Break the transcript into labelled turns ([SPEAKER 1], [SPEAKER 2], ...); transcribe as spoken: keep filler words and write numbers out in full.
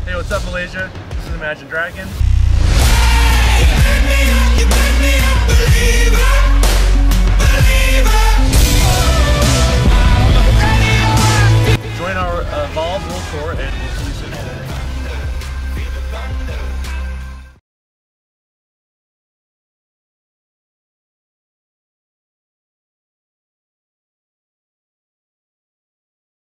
[SPEAKER 1] Hey, what's up, Malaysia? This is Imagine Dragon. Join our uh, Evolve World Tour and we'll see you